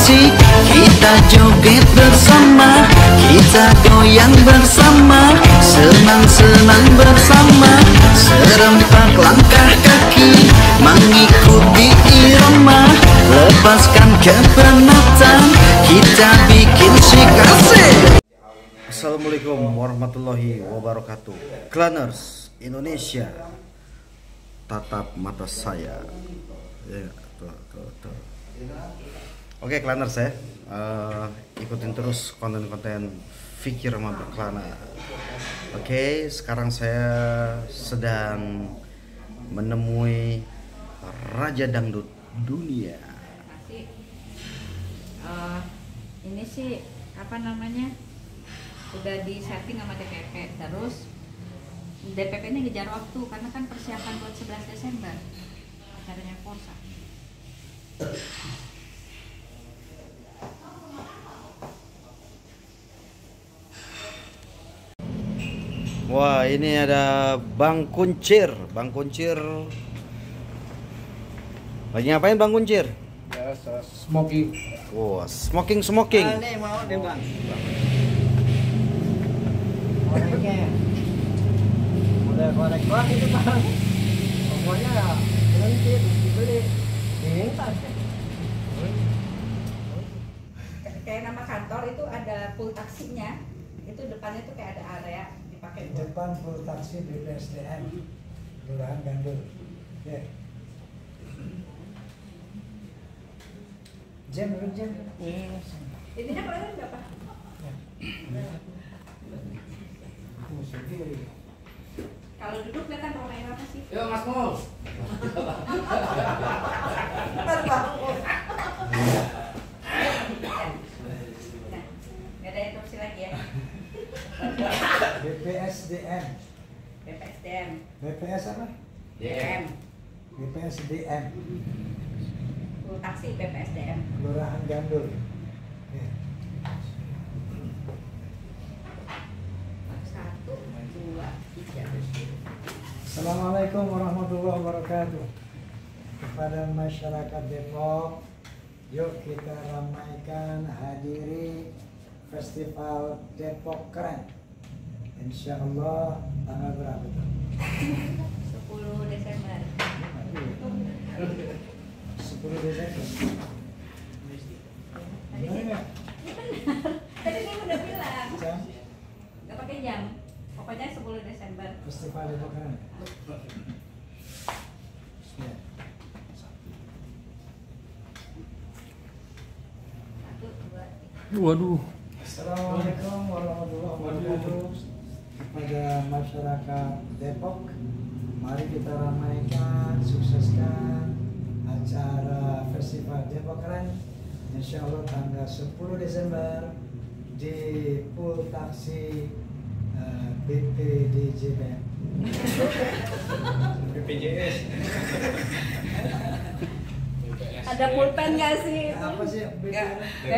asik, kita joget bersama, kita goyang bersama, senang-senang bersama, serempak langkah kaki, mengikuti irama, lepaskan kepenatan, kita bikin syik asik. Assalamualaikum warahmatullahi wabarakatuh. Claners Indonesia, tatap mata saya. Ya, tuh. Oke, Claners ya, ikutin terus konten-konten Fikir sama Berkelana. Oke, sekarang saya sedang menemui Raja Dangdut Dunia. Ini sih apa namanya? Udah di setting sama DPP, terus DPP ini ngejar waktu karena kan persiapan buat 11 Desember acaranya Forsa. Wah, ini ada Bang Kuncir. Lagi ngapain Bang Kuncir? Ya, smoking. Wah, smoking. Ini mau deh Bang. Udah korek itu Bang. Pokoknya berhenti dibeli. Kayak nama kantor itu ada pool taksinya, itu depannya tuh kayak ada area dipakai buat Depan full taksi BPSDM Kelurahan Gandul. Ya. Jam. intinya kalian berapa? Kalau duduk kelihatan ramai apa sih? Yo Mas Mul. Nggak ada interupsi lagi ya? BPSDM. BPS apa? DM. BPSDM Pool taksi BPSDM. Kelurahan Gandul. Ya. 1, 2, 3. Assalamualaikum warahmatullahi wabarakatuh. Kepada masyarakat Depok, yuk kita ramaikan hadiri Festival Depok Keren. Insya Allah tanggal berapa tuh? 10 Desember. 10 Desember. Tadi sih, Gimana? tadi dia udah bilang Jam nggak pakai jam. Pokoknya 10 Desember. Festival Depok Keren. Ya. 1, 2, 3. Waduh. Assalamualaikum warahmatullahi wabarakatuh. Kepada masyarakat Depok, mari kita ramaikan, sukseskan acara Festival Depok Keren. Insya Allah tanggal 10 Desember di pool taksi BPDJBM. BPJS. Ada pulpen nggak sih? Apa sih BPDJBM?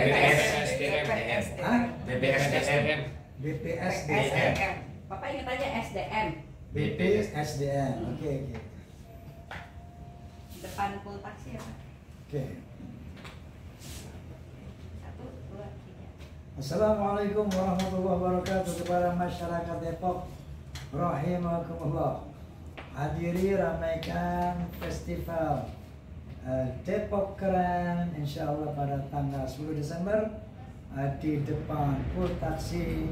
Hah? BPSDM. BPSDM. Bapak ingat aja SDM. BPSDM. Oke. Depan pool taksi ya Pak? Oke. 1, 2, 3. Assalamualaikum warahmatullahi wabarakatuh. Kepada masyarakat Depok, rahimakumullah. Hadiri ramaikan festival Depok Keren, insya Allah pada tanggal 10 Desember di depan pool taksi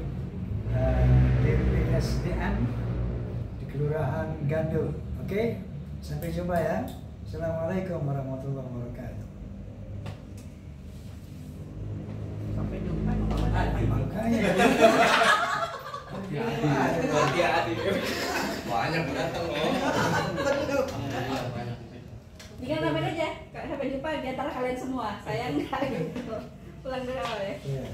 BPSDM di Kelurahan Gandul. Oke, sampai jumpa ya. Assalamualaikum warahmatullahi wabarakatuh. Sampai jumpa. Makanya. Banyak datang loh. Jika namanya aja, sampai jumpa di antara kalian semua. Saya enggak gitu. Pulang dari awal ya. Iya.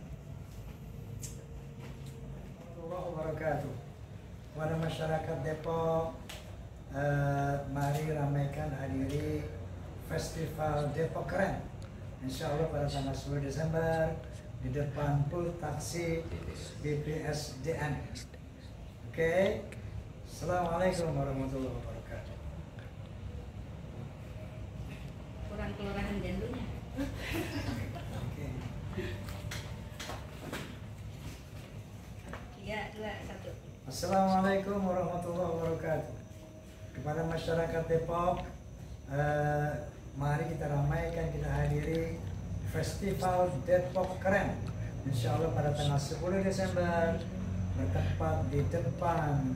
Warahmatullahi wabarakatuh. Kepada masyarakat Depok, mari ramaikan hadiri Festival Depok Keren. Insya Allah pada tanggal 10 Desember di depan pool taksi BPSDM. Oke. Assalamualaikum warahmatullahi wabarakatuh. Kurang kelurahan Gandulnya. Assalamualaikum warahmatullahi wabarakatuh. Kepada masyarakat Depok, mari kita ramaikan, kita hadiri Festival Depok Keren. Insya Allah pada tanggal 10 Desember bertempat di depan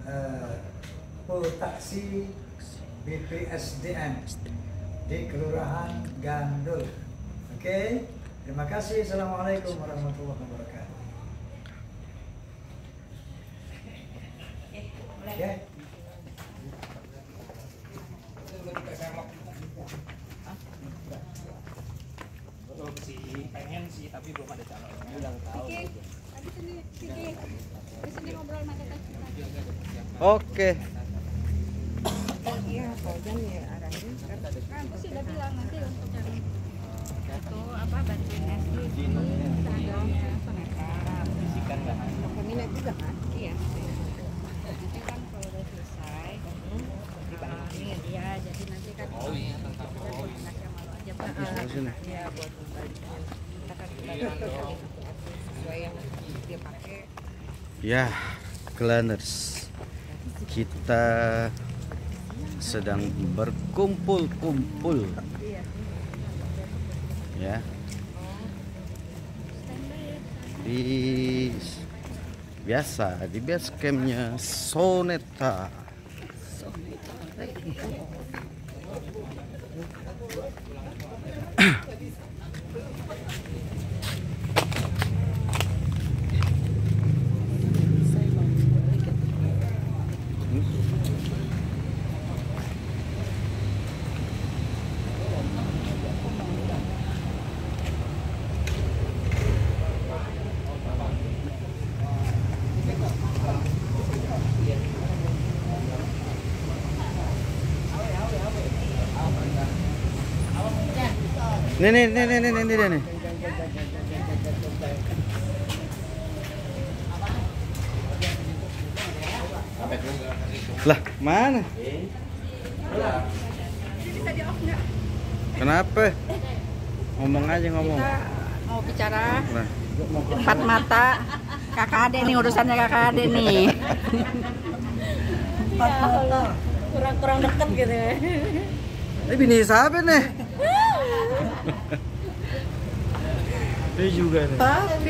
taksi BPSDM di Kelurahan Gandul. Oke, terima kasih. Assalamualaikum warahmatullahi wabarakatuh. Oke. Pengen sih tapi belum ada calon. Ulang tahun. Di ngobrol sama kita. Oke. Iya, Paujan ya arahin. Kan sih udah bilang nanti untuk cari itu apa bantuin SD di terangganya Soneta. Bisikan nggak? Peminat juga kan? Iya. Nanti kan kalau udah selesai ini dia jadi nanti kan kita ngasih malu aja Pak. Sini. Iya, buat membalikin. Kita kan kita sesuai yang dia pakai. Ya, Claners, kita sedang berkumpul-kumpul, ya, di biasa di base campnya Soneta. Nih dia nih. Lah, mana? Kenapa? Ngomong aja ngomong. Kita mau bicara Nah, empat mata kakak ade nih, urusannya kakak ade nih. Empat mata kurang deket gitu ya. ini bini siapa nih? Dia juga nih. Tapi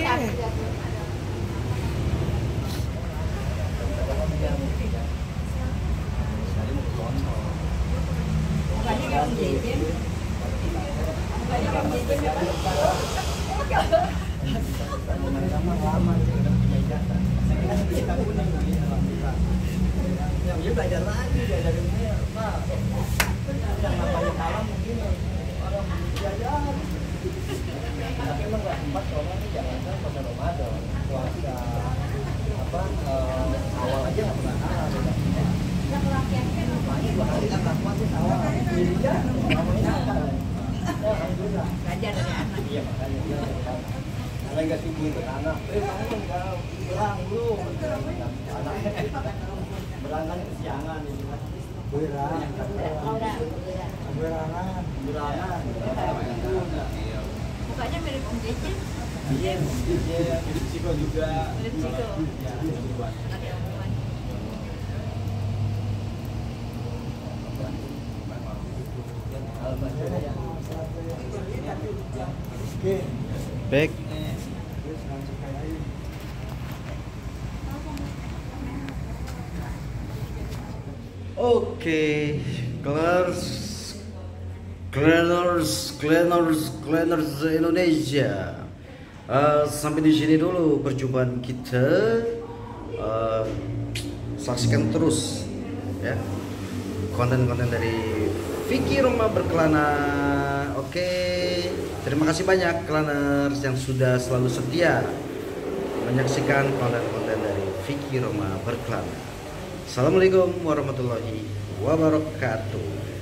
Belajar lagi dari Pak. Yang namanya kalah mungkin orang belajar. Tapi emang nggak sempat soalnya ini jangan pada Ramadan puasa awal aja nggak pernah kalah. Makanya 2 hari kan tak puasa awal. Iya, namanya apa? Alhamdulillah. belajar dari anak. Iya makanya dia karena nggak tinggi ke anak. Kamu nggak bilang belum. Anaknya berangkat kesiangan ini kan. Berangan. Mukanya mirip Om Jeje. Iya, mirip Ciko juga. Mirip Ciko. Ya, Ada omongan. Oke. Baik. Oke, Cleaners Indonesia. Sampai di sini dulu perjumpaan kita. Saksikan terus ya konten-konten dari Vicky Roma Berkelana. Oke, terima kasih banyak Cleaners yang sudah selalu setia menyaksikan konten-konten dari Vicky Roma Berkelana. Assalamualaikum warahmatullahi wabarakatuh.